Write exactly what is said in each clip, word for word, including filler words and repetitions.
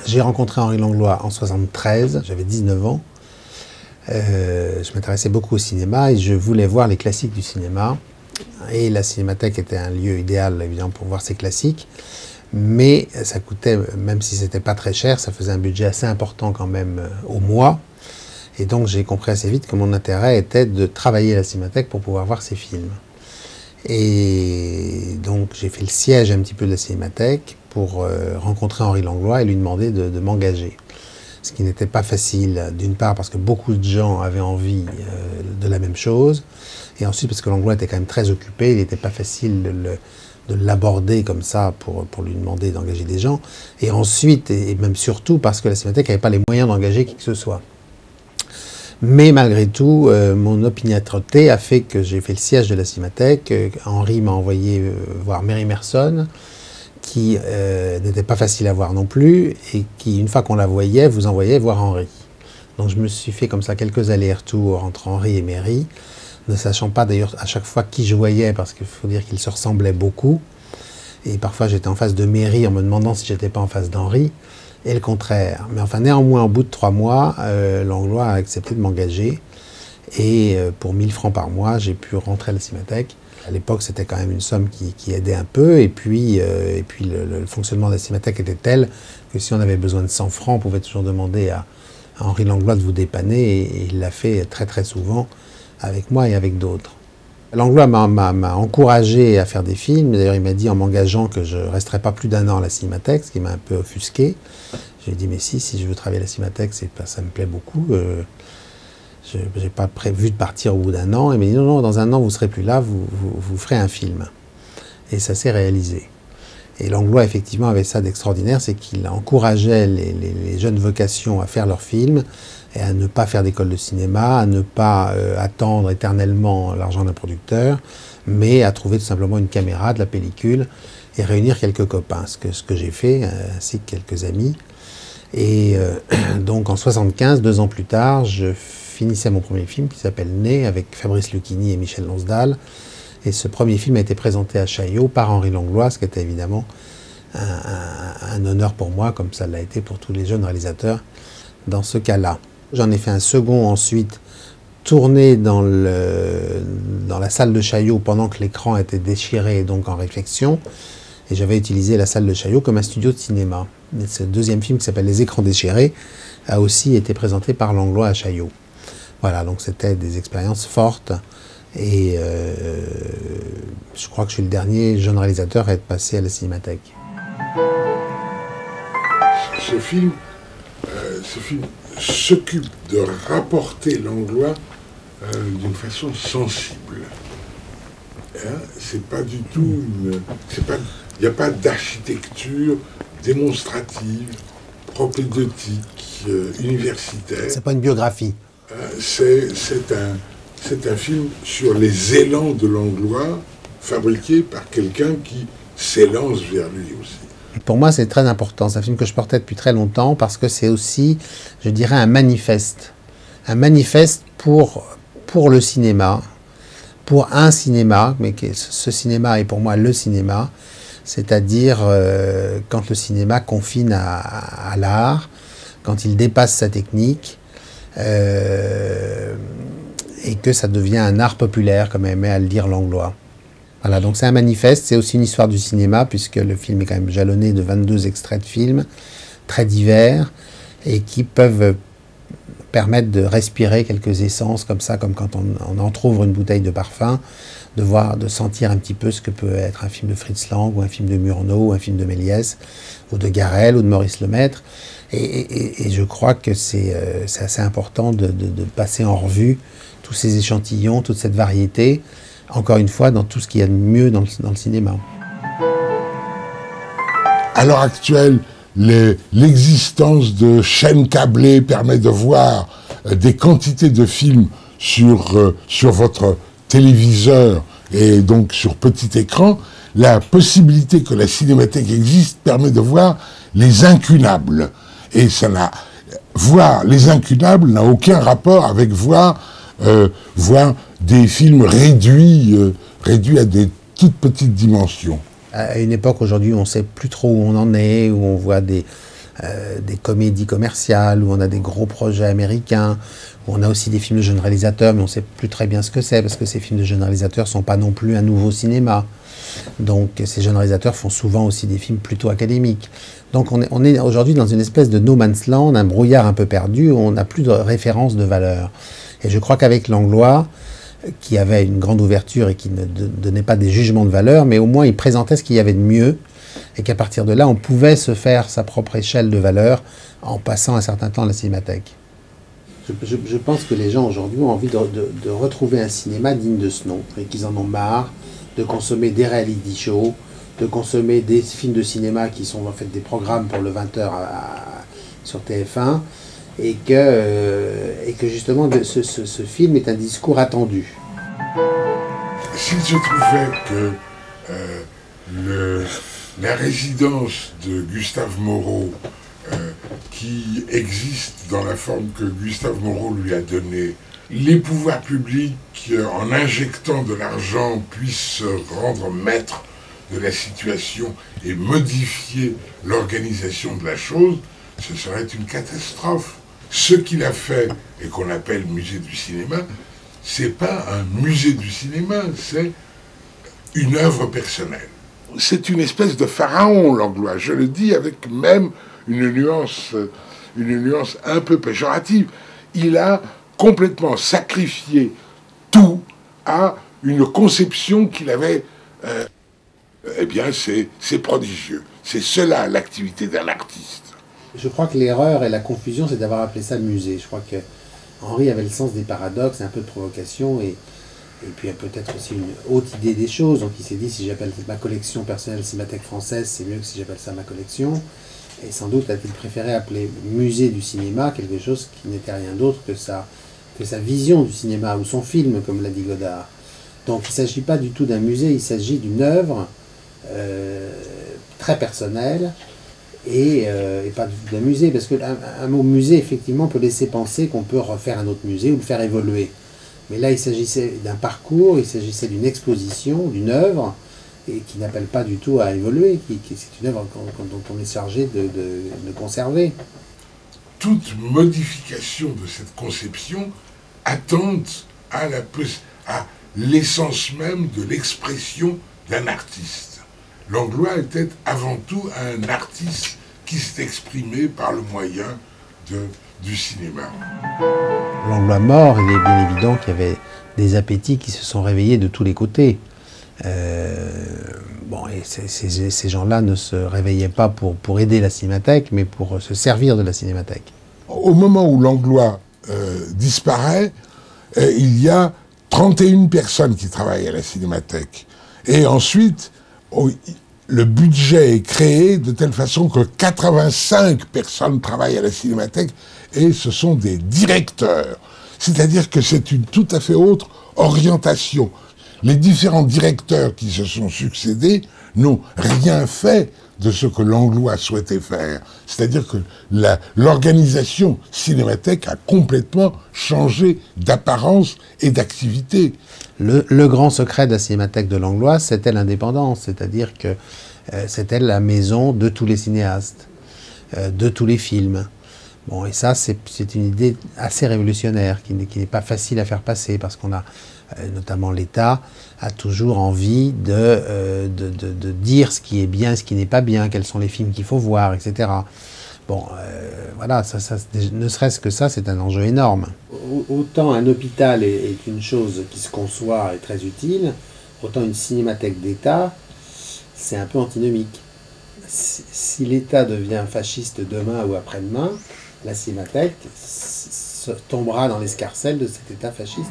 J'ai rencontré Henri Langlois en soixante-treize, j'avais dix-neuf ans. Euh, je m'intéressais beaucoup au cinéma et je voulais voir les classiques du cinéma. Et la Cinémathèque était un lieu idéal, évidemment, pour voir ces classiques. Mais ça coûtait, même si c'était pas très cher, ça faisait un budget assez important quand même euh, au mois. Et donc j'ai compris assez vite que mon intérêt était de travailler à la Cinémathèque pour pouvoir voir ces films. Et donc j'ai fait le siège un petit peu de la Cinémathèque pour euh, rencontrer Henri Langlois et lui demander de, de m'engager. Ce qui n'était pas facile, d'une part parce que beaucoup de gens avaient envie euh, de la même chose, et ensuite parce que Langlois était quand même très occupé, il n'était pas facile de le, de l'aborder comme ça pour, pour lui demander d'engager des gens, et ensuite, et même surtout, parce que la Cinémathèque n'avait pas les moyens d'engager qui que ce soit. Mais malgré tout, euh, mon opiniâtreté a fait que j'ai fait le siège de la Cinémathèque. Euh, Henri m'a envoyé euh, voir Mary Merson, qui euh, n'était pas facile à voir non plus, et qui, une fois qu'on la voyait, vous envoyait voir Henri. Donc je me suis fait comme ça quelques allers-retours entre Henri et Mary, ne sachant pas d'ailleurs à chaque fois qui je voyais, parce qu'il faut dire qu'ils se ressemblaient beaucoup. Et parfois j'étais en face de Mary en me demandant si j'étais pas en face d'Henri, et le contraire. Mais enfin, néanmoins, au bout de trois mois, euh, Langlois a accepté de m'engager. Et euh, pour mille francs par mois, j'ai pu rentrer à la Cinémathèque. À l'époque, c'était quand même une somme qui, qui aidait un peu. Et puis, euh, et puis le, le fonctionnement de la Cinémathèque était tel que si on avait besoin de cent francs, on pouvait toujours demander à, à Henri Langlois de vous dépanner. Et, et il l'a fait très très souvent avec moi et avec d'autres. Langlois m'a encouragé à faire des films. D'ailleurs, il m'a dit en m'engageant que je ne resterais pas plus d'un an à la Cinémathèque, ce qui m'a un peu offusqué. J'ai dit, mais si, si je veux travailler à la Cinémathèque, ça me plaît beaucoup. Euh, je n'ai pas prévu de partir au bout d'un an. Il m'a dit, non, non, dans un an, vous ne serez plus là, vous, vous, vous ferez un film. Et ça s'est réalisé. Et Langlois, effectivement, avait ça d'extraordinaire, c'est qu'il encourageait les, les, les jeunes vocations à faire leurs films, et à ne pas faire d'école de cinéma, à ne pas euh, attendre éternellement l'argent d'un producteur, mais à trouver tout simplement une caméra, de la pellicule, et réunir quelques copains, ce que, ce que j'ai fait, euh, ainsi que quelques amis. Et euh, donc en soixante-quinze, deux ans plus tard, je finissais mon premier film qui s'appelle Né, avec Fabrice Lucchini et Michel Lonsdal. Et ce premier film a été présenté à Chaillot par Henri Langlois, ce qui était évidemment un, un, un honneur pour moi, comme ça l'a été pour tous les jeunes réalisateurs dans ce cas-là. J'en ai fait un second ensuite, tourné dans, le, dans la salle de Chaillot pendant que l'écran était déchiré et donc en réflexion. Et j'avais utilisé la salle de Chaillot comme un studio de cinéma. Et ce deuxième film qui s'appelle Les Écrans déchirés a aussi été présenté par Langlois à Chaillot. Voilà, donc c'était des expériences fortes. Et euh, je crois que je suis le dernier jeune réalisateur à être passé à la Cinémathèque. Ce film, euh, ce film s'occupe de rapporter Langlois euh, d'une façon sensible. Hein, c'est pas du tout une... Il n'y a pas d'architecture démonstrative, propédeutique, euh, universitaire. C'est pas une biographie. Euh, c'est un, c'est un film sur les élans de Langlois, fabriqué par quelqu'un qui s'élance vers lui aussi. Pour moi, c'est très important. C'est un film que je portais depuis très longtemps parce que c'est aussi, je dirais, un manifeste. Un manifeste pour, pour le cinéma, pour un cinéma, mais ce cinéma est pour moi le cinéma, c'est-à-dire euh, quand le cinéma confine à, à, à l'art, quand il dépasse sa technique, euh, et que ça devient un art populaire, comme aimait à le dire Langlois. Voilà, donc c'est un manifeste, c'est aussi une histoire du cinéma, puisque le film est quand même jalonné de vingt-deux extraits de films, très divers, et qui peuvent permettre de respirer quelques essences, comme ça, comme quand on, on entrouvre une bouteille de parfum, de voir, de sentir un petit peu ce que peut être un film de Fritz Lang, ou un film de Murnau, ou un film de Méliès, ou de Garrel, ou de Maurice Lemaître. Et, et, et je crois que c'est euh, assez important de, de, de passer en revue tous ces échantillons, toute cette variété, encore une fois, dans tout ce qu'il y a de mieux dans le, dans le cinéma. À l'heure actuelle, l'existence de chaînes câblées permet de voir euh, des quantités de films sur, euh, sur votre téléviseur et donc sur petit écran. La possibilité que la Cinémathèque existe permet de voir les incunables. Et ça n'a, voir les incunables n'a aucun rapport avec voir, euh, voir des films réduits, euh, réduits à des toutes petites dimensions. À une époque aujourd'hui où on ne sait plus trop où on en est, où on voit des, euh, des comédies commerciales, où on a des gros projets américains, où on a aussi des films de jeunes réalisateurs, mais on ne sait plus très bien ce que c'est, parce que ces films de jeunes réalisateurs ne sont pas non plus un nouveau cinéma. Donc ces jeunes réalisateurs font souvent aussi des films plutôt académiques. Donc on est, on est aujourd'hui dans une espèce de no man's land, un brouillard un peu perdu, où on n'a plus de référence de valeur. Et je crois qu'avec Langlois, qui avait une grande ouverture et qui ne donnait pas des jugements de valeur, mais au moins il présentait ce qu'il y avait de mieux, et qu'à partir de là, on pouvait se faire sa propre échelle de valeur en passant un certain temps à la cinémathèque. Je, je, je pense que les gens aujourd'hui ont envie de, de, de retrouver un cinéma digne de ce nom, et qu'ils en ont marre de consommer des reality shows, de consommer des films de cinéma qui sont en fait des programmes pour le vingt heures à, à, sur T F un, et que, euh, et que justement ce, ce, ce film est un discours attendu. S'il se trouvait que euh, le, la résidence de Gustave Moreau, euh, qui existe dans la forme que Gustave Moreau lui a donnée, les pouvoirs publics, euh, en injectant de l'argent, puissent se rendre maîtres de la situation et modifier l'organisation de la chose, ce serait une catastrophe. Ce qu'il a fait, et qu'on appelle musée du cinéma, c'est pas un musée du cinéma, c'est une œuvre personnelle. C'est une espèce de pharaon, Langlois, je le dis avec même une nuance, une nuance un peu péjorative. Il a complètement sacrifié tout à une conception qu'il avait... Euh, eh bien, c'est prodigieux. C'est cela, l'activité d'un artiste. Je crois que l'erreur et la confusion, c'est d'avoir appelé ça musée. Je crois que Henri avait le sens des paradoxes, un peu de provocation, et, et puis peut-être aussi une haute idée des choses. Donc il s'est dit, si j'appelle ma collection personnelle Cinémathèque française, c'est mieux que si j'appelle ça ma collection. Et sans doute a-t-il préféré appeler musée du cinéma quelque chose qui n'était rien d'autre que sa, que sa vision du cinéma, ou son film, comme l'a dit Godard. Donc il ne s'agit pas du tout d'un musée, il s'agit d'une œuvre euh, très personnelle, Et, euh, et pas d'un musée, parce qu'un un mot musée, effectivement, peut laisser penser qu'on peut refaire un autre musée ou le faire évoluer. Mais là, il s'agissait d'un parcours, il s'agissait d'une exposition, d'une œuvre, et qui n'appelle pas du tout à évoluer, qui, qui, c'est une œuvre dont on est chargé de, de, de conserver. Toute modification de cette conception attente à la, à l'essence même de l'expression d'un artiste. Langlois était avant tout un artiste qui s'est exprimé par le moyen de, du cinéma. Langlois mort, il est bien évident qu'il y avait des appétits qui se sont réveillés de tous les côtés. Euh, bon, et ces, ces, ces gens-là ne se réveillaient pas pour, pour aider la cinémathèque, mais pour se servir de la cinémathèque. Au moment où Langlois euh, disparaît, euh, il y a trente et une personnes qui travaillent à la cinémathèque. Et ensuite, le budget est créé de telle façon que quatre-vingt-cinq personnes travaillent à la cinémathèque, et ce sont des directeurs. C'est-à-dire que c'est une tout à fait autre orientation. Les différents directeurs qui se sont succédés n'ont rien fait de ce que Langlois souhaitait faire. C'est-à-dire que l'organisation cinémathèque a complètement changé d'apparence et d'activité. Le, le grand secret de la cinémathèque de Langlois, c'était l'indépendance, c'est-à-dire que euh, c'était la maison de tous les cinéastes, euh, de tous les films. Bon, et ça, c'est une idée assez révolutionnaire, qui n'est pas facile à faire passer, parce qu'on a, euh, notamment l'État, a toujours envie de, euh, de, de, de dire ce qui est bien, ce qui n'est pas bien, quels sont les films qu'il faut voir, et cetera. Bon, euh, voilà, ça, ça, ne serait-ce que ça, c'est un enjeu énorme. Autant un hôpital est, est une chose qui se conçoit et très utile, autant une cinémathèque d'État, c'est un peu antinomique. Si, si l'État devient fasciste demain ou après-demain, la cinémathèque tombera dans l'escarcelle de cet État fasciste.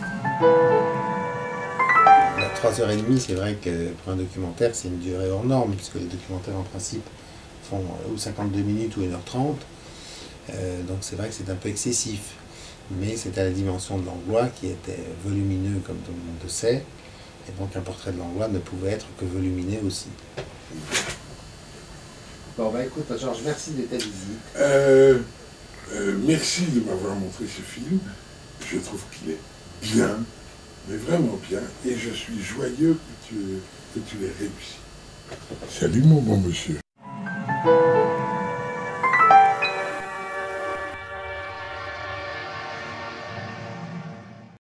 À trois heures trente, c'est vrai que pour un documentaire, c'est une durée hors norme, puisque les documentaires, en principe, font ou cinquante-deux minutes ou une heure trente. Euh, donc c'est vrai que c'est un peu excessif. Mais c'est à la dimension de Langlois, qui était volumineux, comme tout le monde le sait. Et donc un portrait de Langlois ne pouvait être que volumineux aussi. Bon, bah écoute, Georges, merci de ta visite. Euh, euh, merci de m'avoir montré ce film. Je trouve qu'il est bien, mais vraiment bien. Et je suis joyeux que tu, que tu l'aies réussi. Salut mon bon monsieur.